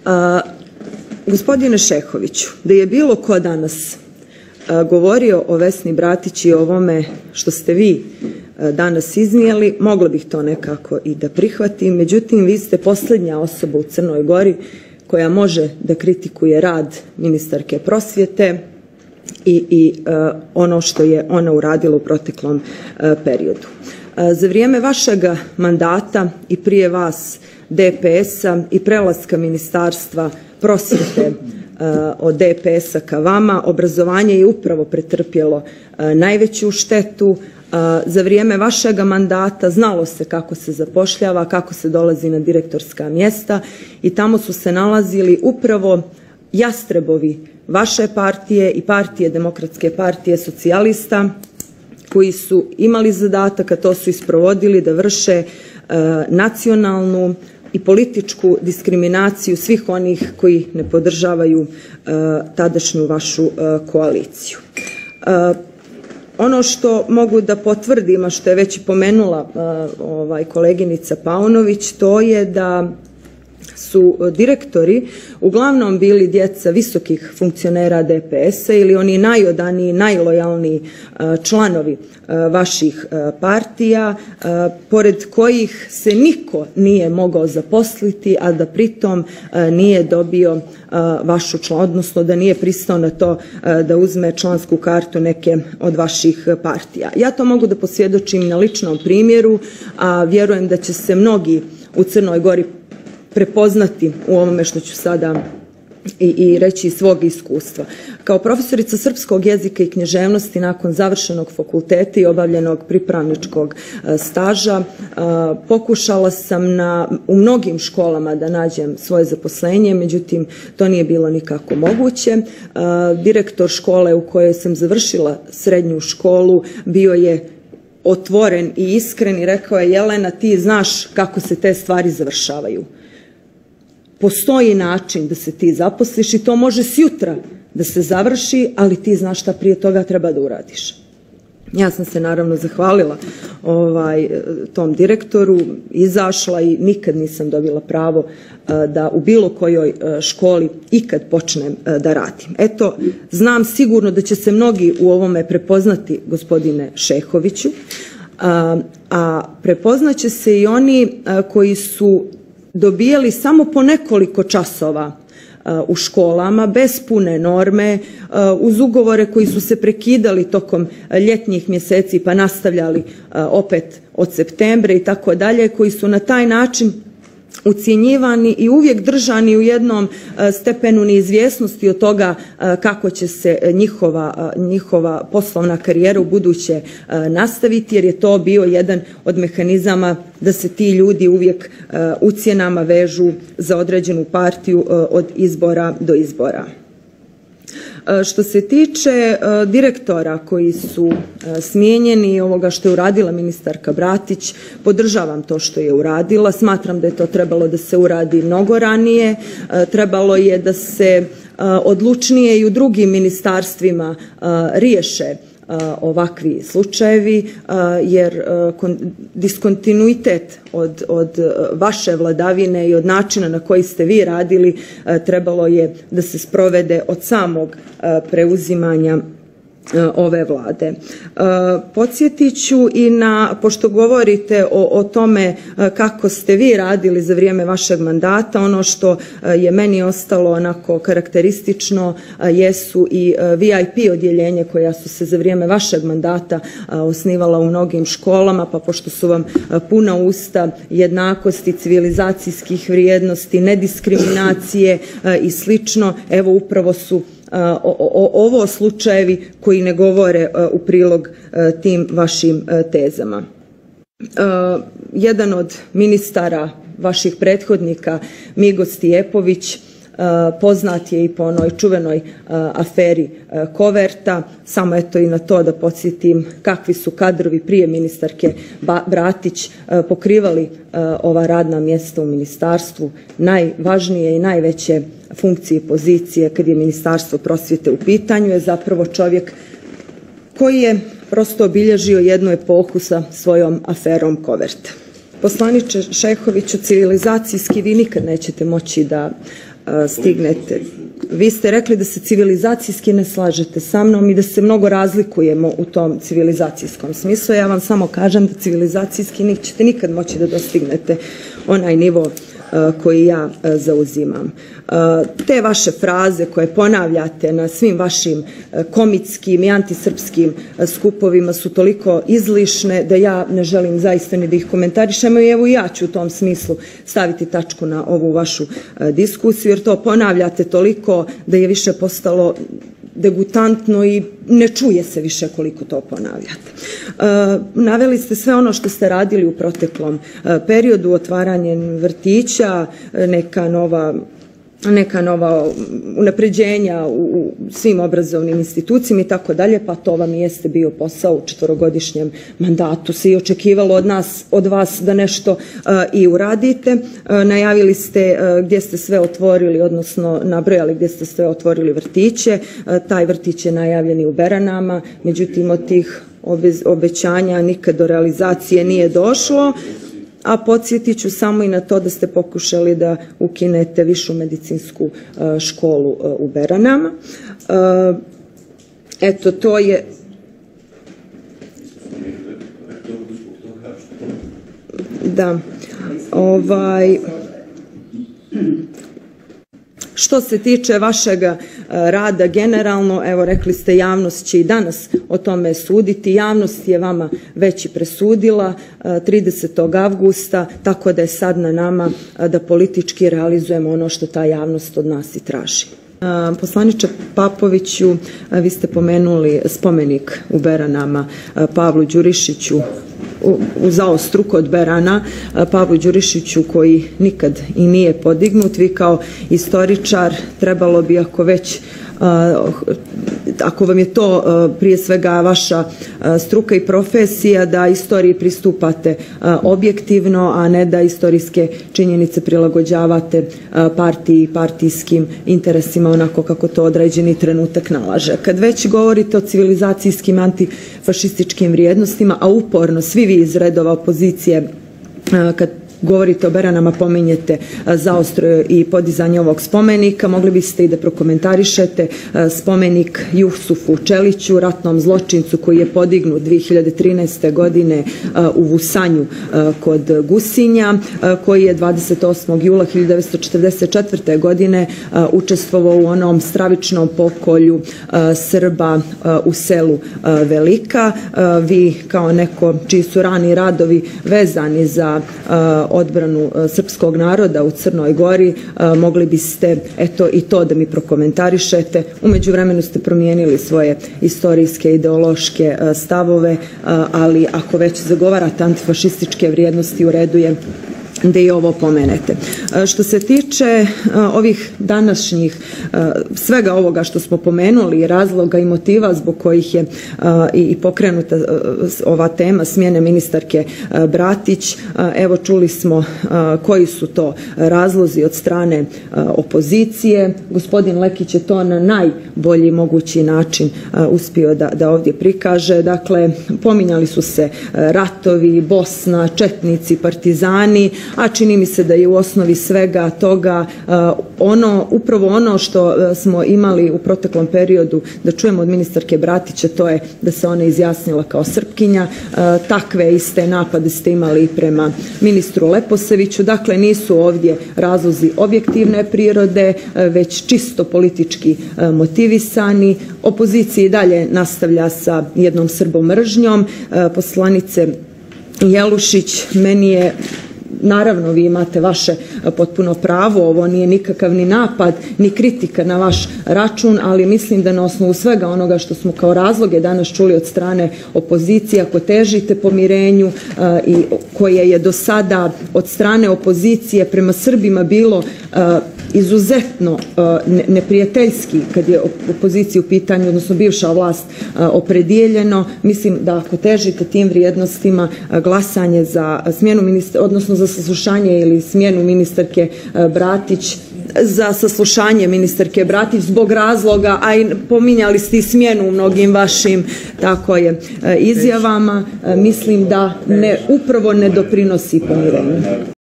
Gospodine Šehoviću, da je bilo ko danas govorio o Vesni Bratić i o ovome što ste vi danas iznijeli, mogla bih to nekako i da prihvatim, međutim vi ste posljednja osoba u Crnoj Gori koja može da kritikuje rad ministarke prosvjete i ono što je ona uradila u proteklom periodu. Za vrijeme vašeg mandata i prije vas DPS-a i prelaska Ministarstva prosvjete od DPS-a ka vama, obrazovanje je upravo pretrpjelo najveću štetu. Za vrijeme vašeg mandata znalo se kako se zapošljava, kako se dolazi na direktorska mjesta i tamo su se nalazili upravo jastrebovi vaše partije i partije Demokratske partije socijalista koji su imali zadatak, a to su isprovodili, da vrše nacionalnu i političku diskriminaciju svih onih koji ne podržavaju tadašnju vašu koaliciju. Ono što mogu da potvrdim, a što je već pomenula koleginica Paunović, to je da su direktori uglavnom bili djeca visokih funkcionera DPS-a ili oni najodaniji, najlojalniji članovi vaših partija, pored kojih se niko nije mogao zaposliti, a da pritom nije dobio vašu odnosno da nije pristao na to da uzme člansku kartu neke od vaših partija. Ja to mogu da posvjedočim na ličnom primjeru, a vjerujem da će se mnogi u Crnoj Gori prepoznati u ovome što ću sada i reći iz svog iskustva. Kao profesorica srpskog jezika i književnosti nakon završenog fakulteta i obavljenog pripravničkog staža pokušala sam u mnogim školama da nađem svoje zaposlenje, međutim to nije bilo nikako moguće. Direktor škole u kojoj sam završila srednju školu bio je otvoren i iskren i rekao je: Jelena, ti znaš kako se te stvari završavaju. Postoji način da se ti zaposliš i to može sjutra da se završi, ali ti znaš šta prije toga treba da uradiš. Ja sam se naravno zahvalila tom direktoru, izašla i nikad nisam dobila pravo da u bilo kojoj školi ikad počnem da radim. Eto, znam sigurno da će se mnogi u ovome prepoznati, gospodine Šehoviću, a prepoznaće se i oni koji su dobijali samo po nekoliko časova u školama, bez pune norme, uz ugovore koji su se prekidali tokom ljetnjih mjeseci pa nastavljali opet od septembra i tako dalje, koji su na taj način ucjenjivani i uvijek držani u jednom stepenu neizvjesnosti od toga kako će se njihova poslovna karijera u buduće nastaviti, jer je to bio jedan od mehanizama da se ti ljudi uvijek ucjenama vežu za određenu partiju od izbora do izbora. Što se tiče direktora koji su smijenjeni i ovoga što je uradila ministarka Bratić, podržavam to što je uradila. Smatram da je to trebalo da se uradi mnogo ranije. Trebalo je da se odlučnije i u drugim ministarstvima riješe ovakvi slučajevi, jer diskontinuitet od vaše vladavine i od načina na koji ste vi radili trebalo je da se sprovede od samog preuzimanja ove vlade. Podsjetit ću i pošto govorite o tome kako ste vi radili za vrijeme vašeg mandata, ono što je meni ostalo onako karakteristično jesu i VIP odjeljenje koja su se za vrijeme vašeg mandata osnivala u mnogim školama, pa pošto su vam puna usta jednakosti, civilizacijskih vrijednosti, nediskriminacije i slično, evo upravo su ovo slučajevi koji ne govore u prilog tim vašim tezama. Jedan od ministara vaših prethodnika, Migo Stijepović, poznat je i po onoj čuvenoj aferi Koverta, samo eto i na to da podsjetim kakvi su kadrovi prije ministarke Bratić pokrivali ova radna mjesta u ministarstvu, najvažnije i najveće funkcije i pozicije kad je Ministarstvo prosvjete u pitanju, je zapravo čovjek koji je prosto obilježio jednu epohu sa svojom aferom Kovert. Poslaniče Šehoviću, civilizacijski vi nikad nećete moći da stignete. Vi ste rekli da se civilizacijski ne slažete sa mnom i da se mnogo razlikujemo u tom civilizacijskom smislu. Ja vam samo kažem da civilizacijski nećete nikad moći da dostignete onaj nivo koji ja zauzimam. Te vaše fraze koje ponavljate na svim vašim komitskim i antisrpskim skupovima su toliko izlišne da ja ne želim zaista ni da ih komentarišem, i evo ja ću u tom smislu staviti tačku na ovu vašu diskusiju, jer to ponavljate toliko da je više postalo degutantno i ne čuje se više koliko to ponavljate. Naveli ste sve ono što ste radili u proteklom periodu, otvaranje vrtića, neka nova unapređenja u svim obrazovnim institucijama i tako dalje, pa to vam jeste bio posao u 4-godišnjem mandatu. Se i očekivalo od vas da nešto i uradite. Najavili ste gdje ste sve otvorili, odnosno nabrojali gdje ste sve otvorili vrtiće. Taj vrtić je najavljen i u Beranama, međutim od tih obećanja nikad do realizacije nije došlo. A podsjetit ću samo i na to da ste pokušali da ukinete Višu medicinsku školu u Beranama. Eto, to je... Da. Što se tiče vašeg rada generalno, evo rekli ste javnost će i danas o tome suditi. Javnost je vama već i presudila 30. avgusta, tako da je sad na nama da politički realizujemo ono što ta javnost od nas i traži. Poslaniče Papoviću, vi ste pomenuli spomenik u Beranama Pavlu Đurišiću, u zaostru kod Berana, Pavlu Đurišiću, koji nikad i nije podignut. Vi kao istoričar trebalo bi, ako vam je to prije svega vaša struka i profesija, da istoriji pristupate objektivno, a ne da istorijske činjenice prilagođavate partiji i partijskim interesima onako kako to određeni trenutak nalaže. Kad već govorite o civilizacijskim antifašističkim vrijednostima, a uporno svi vi iz redova opozicije kad govorite o Beranama pominjete zaostro i podizanje ovog spomenika, mogli biste i da prokomentarišete spomenik Jusufu Čeliću, ratnom zločincu koji je podignut 2013. godine u Vusanju kod Gusinja, koji je 28. jula 1944. godine učestvovao u onom stravičnom pokolju Srba u selu Velika. Vi kao neko čiji su rani radovi vezani za odbranu srpskog naroda u Crnoj Gori, mogli biste eto i to da mi prokomentarišete. U međuvremenu ste promijenili svoje istorijske ideološke stavove, ali ako već zagovarate antifašističke vrijednosti, u redu je da i ovo pomenete. Što se tiče ovih današnjih, svega ovoga što smo pomenuli, razloga i motiva zbog kojih je i pokrenuta ova tema smjene ministarke Bratić, evo čuli smo koji su to razlozi od strane opozicije. Gospodin Lekić je to na najbolji mogući način uspio da ovdje prikaže. Dakle, pominjali su se ratovi, Bosna, četnici, partizani, a čini mi se da je u osnovi svega toga upravo ono što smo imali u proteklom periodu da čujemo od ministarke Bratića, to je da se ona izjasnila kao Srpkinja. Takve iste napade ste imali i prema ministru Leposeviću. Dakle, nisu ovdje razlozi objektivne prirode, već čisto politički motivisani. Opozicija i dalje nastavlja sa jednom srbomržnjom. Poslanice Jelušić, meni je, naravno, vi imate vaše potpuno pravo, ovo nije nikakav ni napad, ni kritika na vaš račun, ali mislim da na osnovu svega onoga što smo kao razloge danas čuli od strane opozicije, ako težite pomirenju i koje je do sada od strane opozicije prema Srbima bilo izuzetno neprijateljski kad je opozicija u pitanju, odnosno bivša vlast opredijeljeno, mislim da ako težite tim vrijednostima, glasanje za smjenu ministra, odnosno za saslušanje ili smjenu ministarke Bratić, za saslušanje ministarke Bratić zbog razloga, a i pominjali ste i smjenu u mnogim vašim izjavama, mislim da upravo ne doprinosi pomirenju.